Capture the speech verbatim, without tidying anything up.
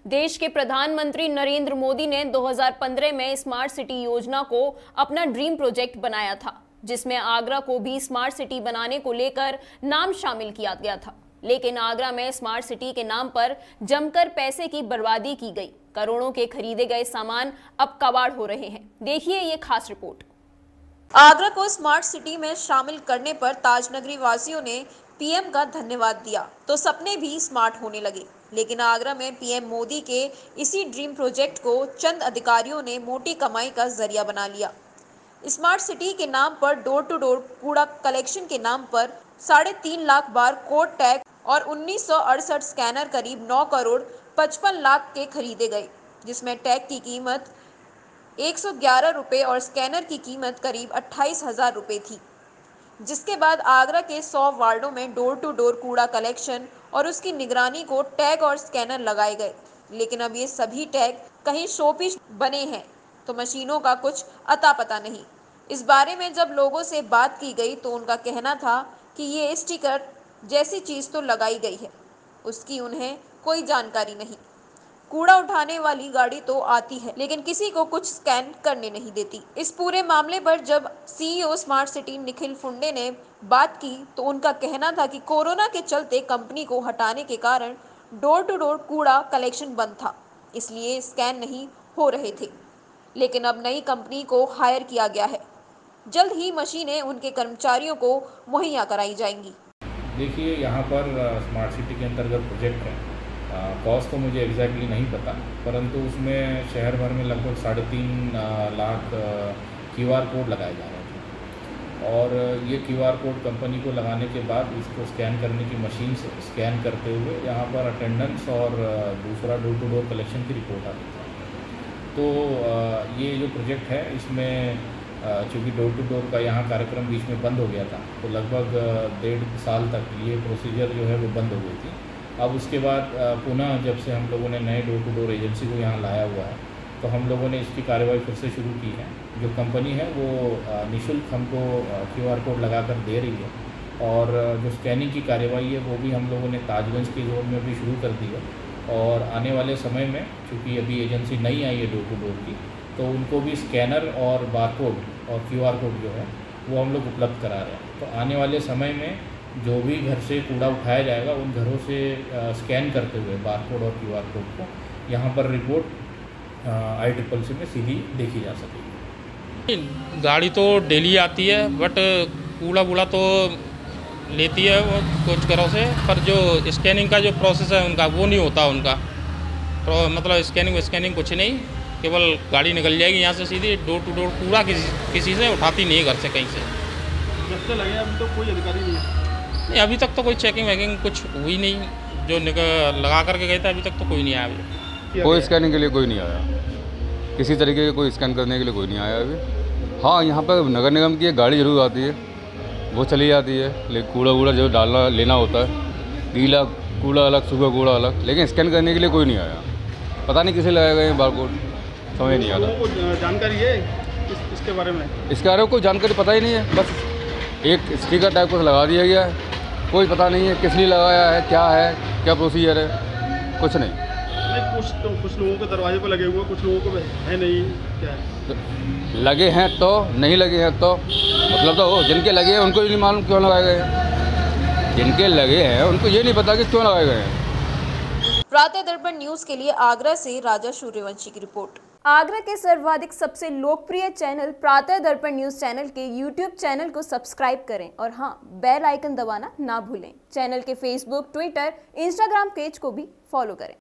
देश के प्रधानमंत्री नरेंद्र मोदी ने दो हज़ार पंद्रह में स्मार्ट सिटी योजना को अपना ड्रीम प्रोजेक्ट बनाया था, जिसमें आगरा को भी स्मार्ट सिटी बनाने को लेकर नाम शामिल किया गया था। लेकिन आगरा में स्मार्ट सिटी के नाम पर जमकर पैसे की बर्बादी की गई। करोड़ों के खरीदे गए सामान अब कबाड़ हो रहे हैं। देखिए ये खास रिपोर्ट। आगरा को स्मार्ट सिटी में शामिल करने पर ताजनगरी वासियों ने पीएम का धन्यवाद दिया तो सपने भी स्मार्ट होने लगे। लेकिन आगरा में पीएम मोदी के इसी ड्रीम प्रोजेक्ट को चंद अधिकारियों ने मोटी कमाई का जरिया बना लिया। स्मार्ट सिटी के नाम पर डोर टू डोर कूड़ा कलेक्शन के नाम पर साढ़े तीन लाख बार कोड टैग और उन्नीस सौ अड़सठ स्कैनर करीब नौ करोड़ पचपन लाख के खरीदे गए, जिसमें टैग की कीमत एक सौ ग्यारह रुपये और स्कैनर की कीमत करीब अट्ठाईस हजार रुपये थी। जिसके बाद आगरा के सौ वार्डों में डोर टू डोर कूड़ा कलेक्शन और उसकी निगरानी को टैग और स्कैनर लगाए गए। लेकिन अब ये सभी टैग कहीं शोपीस बने हैं तो मशीनों का कुछ अता पता नहीं। इस बारे में जब लोगों से बात की गई तो उनका कहना था कि ये स्टिकर जैसी चीज़ तो लगाई गई है, उसकी उन्हें कोई जानकारी नहीं। कूड़ा उठाने वाली गाड़ी तो आती है लेकिन किसी को कुछ स्कैन करने नहीं देती। इस पूरे मामले पर जब CEO smart city Nikhil Phunde ने बात की तो उनका कहना था कि कोरोना के चलते कंपनी को हटाने के कारण डोर टू डोर कूड़ा कलेक्शन बंद था, इसलिए स्कैन नहीं हो रहे थे। लेकिन अब नई कंपनी को हायर किया गया है, जल्द ही मशीनें उनके कर्मचारियों को मुहैया कराई जाएंगी। देखिए, यहाँ पर स्मार्ट सिटी के अंतर्गत प्रोजेक्ट है। कॉस्ट तो मुझे एग्जैक्टली नहीं पता, परंतु उसमें शहर भर में लगभग साढ़े तीन लाख क्यूआर कोड लगाए जा रहे थे और ये क्यूआर कोड कंपनी को लगाने के बाद इसको स्कैन करने की मशीन से स्कैन करते हुए यहाँ पर अटेंडेंस और दूसरा डोर टू डोर कलेक्शन की रिपोर्ट आती थी। तो ये जो प्रोजेक्ट है इसमें चूँकि डोर टू डोर का यहाँ कार्यक्रम बीच में बंद हो गया था तो लगभग डेढ़ साल तक ये प्रोसीजर जो है वो बंद हो गई थी। अब उसके बाद पुनः जब से हम लोगों ने नए डोर टू डोर एजेंसी को यहाँ लाया हुआ है तो हम लोगों ने इसकी कार्रवाई फिर से शुरू की है। जो कंपनी है वो निःशुल्क हमको क्यूआर कोड लगा कर दे रही है और जो स्कैनिंग की कार्रवाई है वो भी हम लोगों ने ताजगंज के जोन में भी शुरू कर दी है और आने वाले समय में चूँकि अभी एजेंसी नई आई है डोर टू डोर की तो उनको भी स्कैनर और बारकोड और क्यूआर कोड जो है वो हम लोग उपलब्ध करा रहे हैं। तो आने वाले समय में जो भी घर से कूड़ा उठाया जाएगा उन घरों से स्कैन करते हुए बारकोड और क्यूआर कोड को यहाँ पर रिपोर्ट आई ट्रिपल सी में सीधी देखी जा सकेगी। गाड़ी तो डेली आती है बट कूड़ा वूड़ा तो लेती है वो कुछ घरों से, पर जो स्कैनिंग का जो प्रोसेस है उनका वो नहीं होता उनका। तो मतलब स्कैनिंग स्कैनिंग कुछ नहीं, केवल गाड़ी निकल जाएगी यहाँ से सीधी। डोर टू डोर कूड़ा किसी किसी से उठाती नहीं है घर से कहीं से। जब से लगे अभी तो कोई अधिकारी नहीं है? नहीं, अभी तक तो कोई चेकिंग वैकिंग कुछ हुई नहीं। जो लगा करके गए थे अभी तक तो कोई नहीं आया। अभी कोई स्कैनिंग के लिए कोई नहीं आया, किसी तरीके के कोई स्कैन करने के लिए कोई नहीं आया अभी। हाँ, यहाँ पर नगर निगम की एक गाड़ी जरूर आती है, वो चली जाती है, लेकिन कूड़ा वूड़ा जो डालना लेना होता है, गीला कूड़ा अलग सूखा कूड़ा अलग, लेकिन स्कैन करने के लिए कोई नहीं आया। पता नहीं किसे लगाए गए बारकोड, समझ नहीं आता। को जानकारी है इस, इसके बारे में? इसके बारे में कोई जानकारी पता ही नहीं है, बस एक स्टिकर टाइप को लगा दिया गया है, कोई पता नहीं है किस लिए लगाया है, क्या है, क्या प्रोसीजर है, कुछ नहीं। नहीं, कुछ तो कुछ लोगों के दरवाजे पर लगे हुए, कुछ लोगों को है नहीं, क्या है? लगे हैं तो नहीं लगे हैं तो मतलब तो जिनके लगे हैं उनको नहीं मालूम क्यों लगाए गए हैं, जिनके लगे हैं उनको ये नहीं पता कि क्यों लगाए गए हैं। प्रातः दर्पण न्यूज के लिए आगरा से राजा सूर्यवंशी की रिपोर्ट। आगरा के सर्वाधिक सबसे लोकप्रिय channel Pratah Darpan news channel के यूट्यूब चैनल को सब्सक्राइब करें और हाँ, बेल आइकन दबाना ना भूलें। चैनल के फेसबुक, ट्विटर, इंस्टाग्राम पेज को भी फॉलो करें।